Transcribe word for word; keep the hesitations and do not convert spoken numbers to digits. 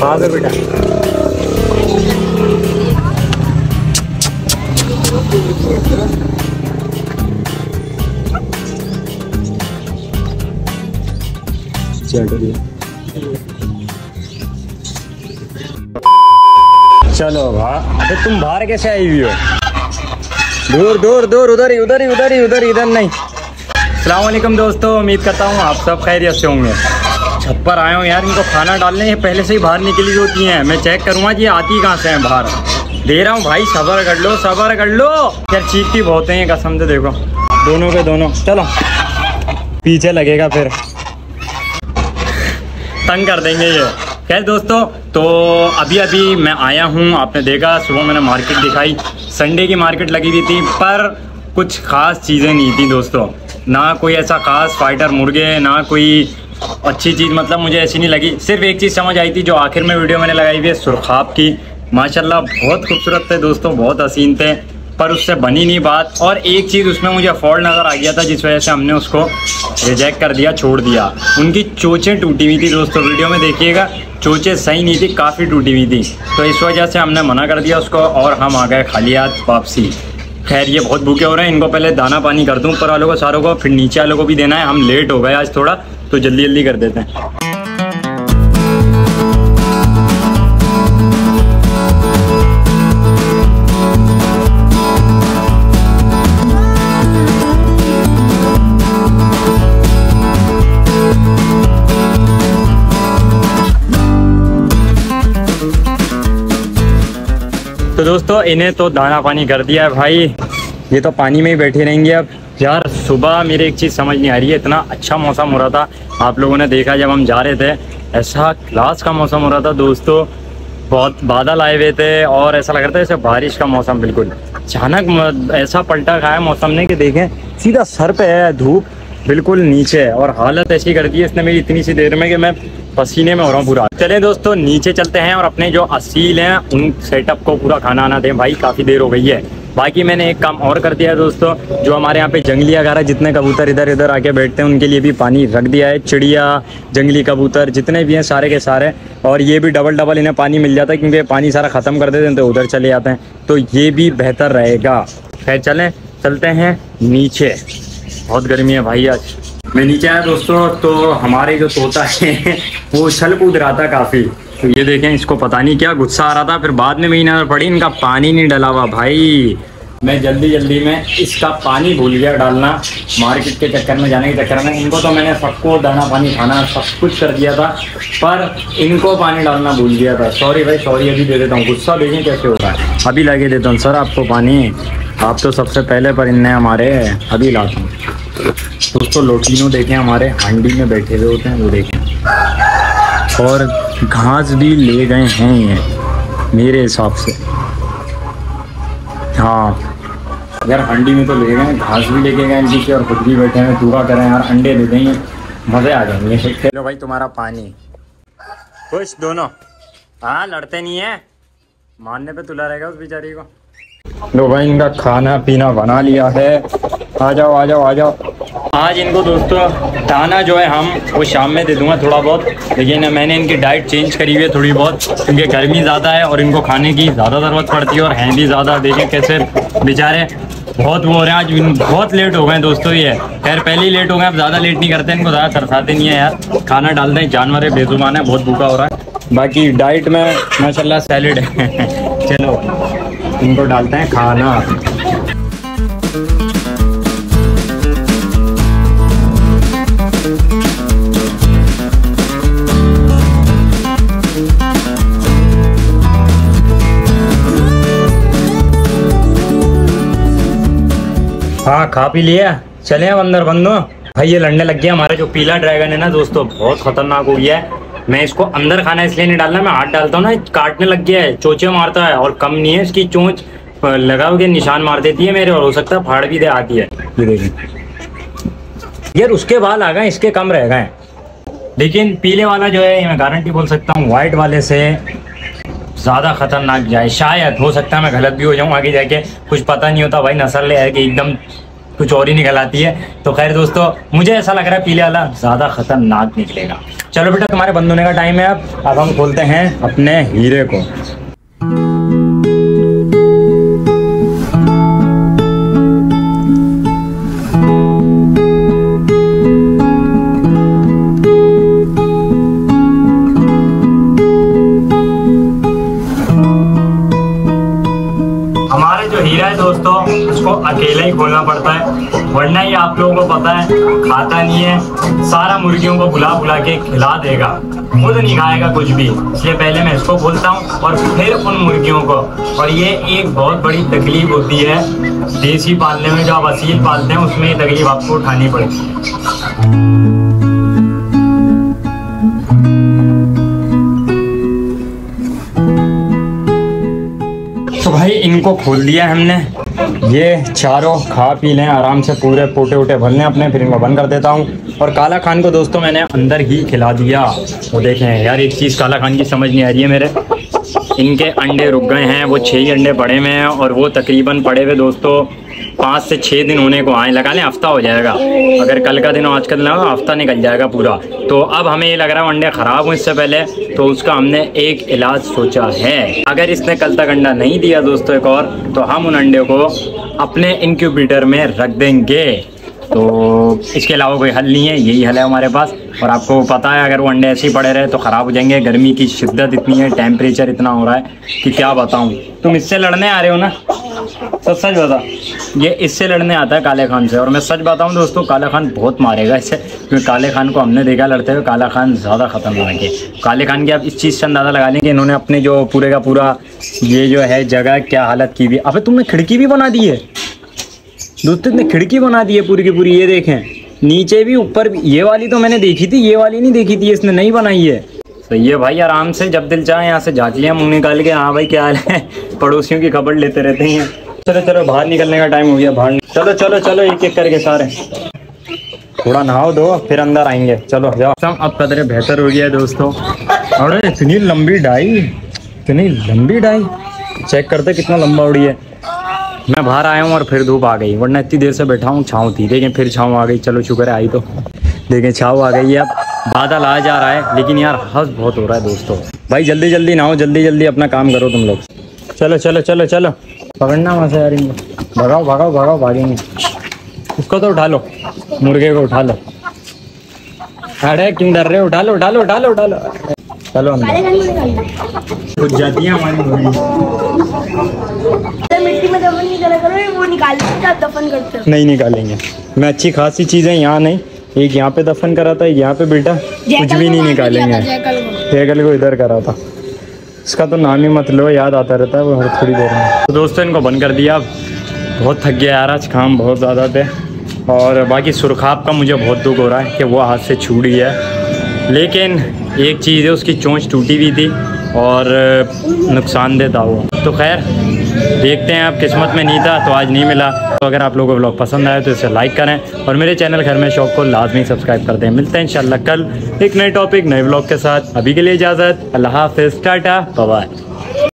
भागो बेटा। चलो भाई, अबे तुम बाहर कैसे आई हुई हो? दूर दूर दूर, उधर ही उधर ही उधर ही उधर इधर नहीं। अस्सलाम वालेकुम दोस्तों, उम्मीद करता हूँ आप सब खैरियत से होंगे। छत पर आया हूँ यार, इनको खाना डालने, ये पहले से ही बाहर निकली होती हैं। मैं चेक करूँगा जी आती कहाँ से हैं बाहर। दे रहा हूँ भाई, सब्र कर लो सब्र कर लो। यार चीखती बहुत हैं ये, कसम से देखो दोनों के दोनों। चलो पीछे लगेगा फिर तंग कर देंगे ये। खैर दोस्तों, तो अभी अभी मैं आया हूँ, आपने देखा सुबह मैंने मार्केट दिखाई, संडे की मार्केट लगी हुई थी, पर कुछ ख़ास चीज़ें नहीं थी दोस्तों। ना कोई ऐसा ख़ास फाइटर मुर्गे, ना कोई अच्छी चीज़, मतलब मुझे ऐसी नहीं लगी। सिर्फ एक चीज़ समझ आई थी जो आखिर में वीडियो मैंने लगाई हुई है, सुरखाब की। माशाल्लाह बहुत खूबसूरत थे दोस्तों, बहुत हसीन थे, पर उससे बनी नहीं बात। और एक चीज़ उसमें मुझे फॉल्ट नज़र आ गया था, जिस वजह से हमने उसको रिजेक्ट कर दिया, छोड़ दिया। उनकी चोंचें टूटी हुई थी दोस्तों, वीडियो में देखिएगा, चोंचें सही नहीं थी, काफ़ी टूटी हुई थी, तो इस वजह से हमने मना कर दिया उसको और हम आ गए खाली हाथ वापसी। खैर ये बहुत भूखे हो रहे हैं, इनको पहले दाना पानी कर दूँ ऊपर वालों को सारों को, फिर नीचे वालों को भी देना है। हम लेट हो गए आज थोड़ा, तो जल्दी जल्दी कर देते हैं। तो दोस्तों इन्हें तो दाना पानी कर दिया है भाई, ये तो पानी में ही बैठे रहेंगे अब। यार सुबह मेरे एक चीज़ समझ नहीं आ रही है, इतना अच्छा मौसम हो रहा था, आप लोगों ने देखा जब हम जा रहे थे, ऐसा क्लास का मौसम हो रहा था दोस्तों, बहुत बादल आए हुए थे और ऐसा लग रहा था जैसे बारिश का मौसम। बिल्कुल अचानक ऐसा पलटा खाया मौसम ने कि देखें सीधा सर पे है धूप, बिल्कुल नीचे है, और हालत ऐसी कर दी है इसने मेरी इतनी सी देर में कि मैं पसीने में हो रहा हूँ पूरा। चले दोस्तों नीचे चलते हैं और अपने जो असील हैं उन सेटअप को पूरा खाना आना दें भाई, काफ़ी देर हो गई है। बाकी मैंने एक काम और कर दिया है दोस्तों, जो हमारे यहाँ पे जंगली वगैरह जितने कबूतर इधर इधर आके बैठते हैं उनके लिए भी पानी रख दिया है। चिड़िया, जंगली कबूतर जितने भी हैं सारे के सारे, और ये भी डबल डबल इन्हें पानी मिल जाता है, क्योंकि पानी सारा ख़त्म कर देते हैं तो उधर चले जाते हैं, तो ये भी बेहतर रहेगा। खैर चलें चलते हैं नीचे, बहुत गर्मी है भाई आज। मैं नीचे आया दोस्तों, तो हमारे जो तोता है वो उछल कूद रहा था काफ़ी, तो ये देखें इसको पता नहीं क्या गुस्सा आ रहा था, फिर बाद में मेरी नजर पड़ी इनका पानी नहीं डला हुआ भाई। मैं जल्दी जल्दी में इसका पानी भूल गया डालना, मार्केट के चक्कर में जाने के चक्कर में। इनको तो मैंने सबको दाना पानी खाना सब कुछ कर दिया था, पर इनको पानी डालना भूल गया था। सॉरी भाई सॉरी, अभी दे देता हूँ। गुस्सा देखें कैसे होता है, अभी लगे देता हूँ सर आपको पानी, आप तो सबसे पहले पर इनने हमारे, अभी लाता हूँ। दोस्तों लोटिनो देखें हमारे हांडी में बैठे हुए होते हैं, वो देखें, और घास भी ले गए हैं ये मेरे हिसाब से। हाँ यार हांडी में तो ले गए, घास भी लेके गए इनकी, और खुद भी बैठे हैं, दुआ करें यार, अंडे दे देंगे, मज़े आ जाएंगे। चलो भाई तुम्हारा पानी, खुश दोनों, हाँ लड़ते नहीं है, मारने पे तुला रहेगा उस बेचारी को। लो भाई इनका खाना पीना बना लिया है, आ जाओ आ जाओ आ जाओ। आज इनको दोस्तों दाना जो है हम वो शाम में दे दूंगा थोड़ा बहुत, लेकिन मैंने इनकी डाइट चेंज करी हुई है थोड़ी बहुत, क्योंकि गर्मी ज़्यादा है और इनको खाने की ज़्यादा ज़रूरत पड़ती है, और हैं भी ज़्यादा। देखें कैसे बेचारे बहुत वो हो रहे हैं आज, बहुत लेट हो गए दोस्तों ये। खैर पहले ही लेट हो गए, अब ज़्यादा लेट नहीं करते, इनको ज़्यादा तरसाते नहीं है यार, खाना डालते हैं, जानवर है बेजुबान है, बहुत भूखा हो रहा है। बाकी डाइट में माशाल्लाह सैलेड है। चलो इनको डालते हैं खाना। हाँ खा पी लिया, चले अब अंदर बंदो। भाई ये लड़ने लग गया, हमारा जो पीला ड्रैगन है ना दोस्तों बहुत खतरनाक हो गया है। मैं इसको अंदर खाना इसलिए नहीं डालना, मैं हाथ डालता हूँ ना काटने लग गया है, चोंचे मारता है, और कम नहीं है इसकी चोंच, लगाओ के निशान मार देती है मेरे, और हो सकता है फाड़ भी दे आती है। ये देखें यार उसके बाल आ गए, इसके कम रह गए, लेकिन पीले वाला जो है मैं गारंटी बोल सकता हूँ व्हाइट वाले से ज़्यादा खतरनाक जाए। शायद हो सकता है मैं गलत भी हो जाऊँ आगे जाके, कुछ पता नहीं होता भाई, नस्ल है कि एकदम कुछ और ही निकल आती है। तो खैर दोस्तों, मुझे ऐसा लग रहा है पीले वाला ज़्यादा खतरनाक निकलेगा। चलो बेटा, तुम्हारे बंद होने का टाइम है। अब अब हम खोलते हैं अपने हीरे को। हमारे जो हीरा है दोस्तों, उसको अकेला ही खोलना पड़ता है, वरना ये आप लोगों को पता है खाता नहीं है। सारा मुर्गियों को बुला बुला के खिला देगा, खुद नहीं खाएगा कुछ भी। इसलिए पहले मैं इसको खोलता हूँ और फिर उन मुर्गियों को। और ये एक बहुत बड़ी तकलीफ होती है देसी पालने में। जो आप असील पालते हैं उसमें ये तकलीफ आपको उठानी पड़ती है। तो भाई इनको खोल दिया हमने, ये चारों खा पी लें आराम से, पूरे पोटे वोटे भर लें अपने, फिर इनको बंद कर देता हूँ। और काला खान को दोस्तों मैंने अंदर ही खिला दिया। वो देखें यार, एक चीज़ काला खान की समझ नहीं आ रही है मेरे, इनके अंडे रुक गए हैं। वो छः ही अंडे पड़े हुए हैं और वो तकरीबन पड़े हुए दोस्तों पाँच से छः दिन होने को आए, लगा लें हफ्ता हो जाएगा। अगर कल का दिन आज का दिन लगा हफ्ता निकल जाएगा पूरा। तो अब हमें ये लग रहा है अंडे ख़राब हुए इससे पहले, तो उसका हमने एक इलाज सोचा है। अगर इसने कल तक अंडा नहीं दिया दोस्तों एक और, तो हम उन अंडे को अपने इंक्यूबेटर में रख देंगे। तो इसके अलावा कोई हल नहीं है, यही हल है हमारे पास। और आपको पता है अगर वो अंडे ऐसे ही पड़े रहे तो ख़राब हो जाएंगे। गर्मी की शिद्दत इतनी है, टेम्परेचर इतना हो रहा है कि क्या बताऊं। तुम इससे लड़ने आ रहे हो ना? सच सच बता, ये इससे लड़ने आता है काले खान से। और मैं सच बताऊं दोस्तों, काला खान बहुत मारेगा इससे, क्योंकि काले खान को हमने देखा लड़ते हुए। काला खान ज़्यादा ख़तरनाक है। काले खान की आप इस चीज़ से अंदाज़ा लगा लें कि इन्होंने अपने जो पूरे का पूरा ये जो है जगह क्या हालत की हुई। अबे तुमने खिड़की भी बना दी है दोस्तों, इतने खिड़की बना दी है पूरी की पूरी। ये देखें नीचे भी ऊपर भी। ये वाली तो मैंने देखी थी, ये वाली नहीं देखी थी, इसने नहीं बनाई है। सही है भाई, आराम से जब दिल चाहे यहाँ से झाँक लिया मुँह निकाल के, हाँ भाई क्या हाल है। पड़ोसियों की खबर लेते रहते हैं। चलो चलो बाहर निकलने का टाइम हो गया, बाहर चलो चलो चलो एक एक करके सारे। थोड़ा नहाओ दो फिर अंदर आएंगे, चलो जाओ। अब कदरे बेहतर हो गया है दोस्तों। अरे इतनी लंबी डाई, इतनी लंबी डाई, चेक करते कितना लंबा उड़ी है। मैं बाहर आया हूँ और फिर धूप आ गई, वरना इतनी देर से बैठा हूँ छाँव थी। देखें फिर छाँव आ गई, चलो शुक्र है आई तो। देखें छाँव आ गई है, अब बादल आ जा रहा है, लेकिन यार हंस बहुत हो रहा है दोस्तों। भाई जल्दी जल्दी नहाओ, जल्दी जल्दी अपना काम करो तुम लोग। चलो चलो चलो चलो, पकड़ना वहाँ से यार इनको। भगाओ भगाओ भगाओ, भागेंगे। उसको तो उठा लो, मुर्गे को उठा लो। अरे क्यों डर रहे हो? उठा लो उठा लो उठा लो उठा लो। चलो अंदर कुछ जाती है हमारी मुर्गी। मिट्टी में दफन नहीं करा करो, वो निकाल के दफन करते हो। नहीं निकालेंगे, मैं अच्छी खासी चीज़ें यहाँ नहीं, एक यहाँ पे दफन करा था, यहाँ पे बेटा कुछ भी नहीं निकालेंगे। जैकल को इधर करा था, इसका तो नाम ही मत लो, याद आता रहता है वो हर थोड़ी देर में। तो दोस्तों इनको बंद कर दिया। बहुत थक गया यार, आज काम बहुत ज़्यादा थे। और बाकी सुरखाब का मुझे बहुत दुख हो रहा है कि वो हाथ से छूट गया है। लेकिन एक चीज़ है, उसकी चोंच टूटी हुई थी और नुकसानदेह था वो। तो खैर देखते हैं, अब किस्मत में नहीं था तो आज नहीं मिला। तो अगर आप लोगों को व्लॉग पसंद आया तो इसे लाइक करें और मेरे चैनल घर में शौक को लाजमी सब्सक्राइब कर दें। मिलते हैं इंशाल्लाह कल एक नए टॉपिक नए व्लॉग के साथ। अभी के लिए इजाज़त, अल्लाह हाफ़िज़, टाटा बाय बाय।